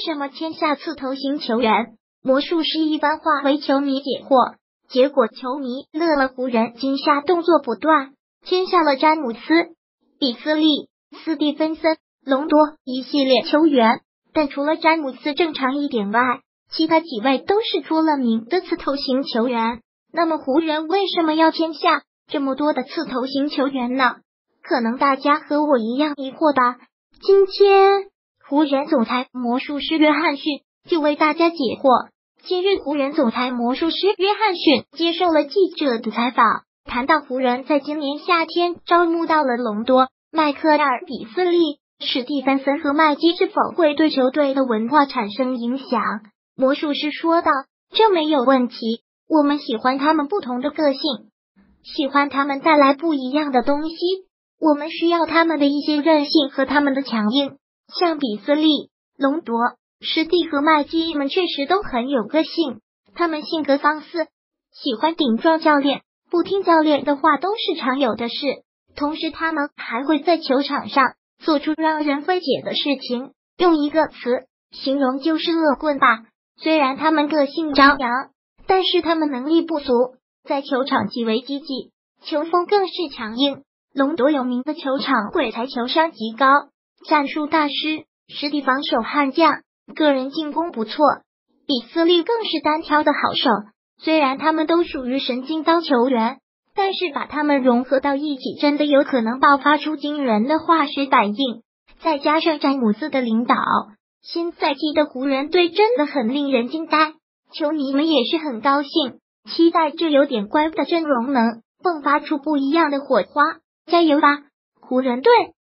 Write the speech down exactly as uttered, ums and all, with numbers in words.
什么签下刺头型球员？魔术师一般化为球迷解惑，结果球迷乐了，湖人今夏动作不断，签下了詹姆斯、比斯利、斯蒂芬森、隆多一系列球员，但除了詹姆斯正常一点外，其他几位都是出了名的刺头型球员。那么湖人为什么要签下这么多的刺头型球员呢？可能大家和我一样疑惑吧。今天湖人总裁魔术师约翰逊就为大家解惑。今日湖人总裁魔术师约翰逊接受了记者的采访，谈到湖人在今年夏天招募到了隆多、迈克尔、比斯利、史蒂芬森和麦基，是否会对球队的文化产生影响？魔术师说道，这没有问题，我们喜欢他们不同的个性，喜欢他们带来不一样的东西，我们需要他们的一些韧性和他们的强硬，像比斯利、隆多、史蒂和麦基们确实都很有个性，他们性格放肆，喜欢顶撞教练，不听教练的话都是常有的事。同时他们还会在球场上做出让人费解的事情，用一个词形容就是恶棍吧。虽然他们个性张扬，但是他们能力不足，在球场极为积极，球风更是强硬。隆多有名的球场鬼才，球商极高，战术大师，实力防守悍将，个人进攻不错。比斯利更是单挑的好手，虽然他们都属于神经刀球员，但是把他们融合到一起，真的有可能爆发出惊人的化学反应。再加上詹姆斯的领导，新赛季的湖人队真的很令人惊呆，球迷们也是很高兴，期待这有点怪的阵容能迸发出不一样的火花。加油吧，湖人队！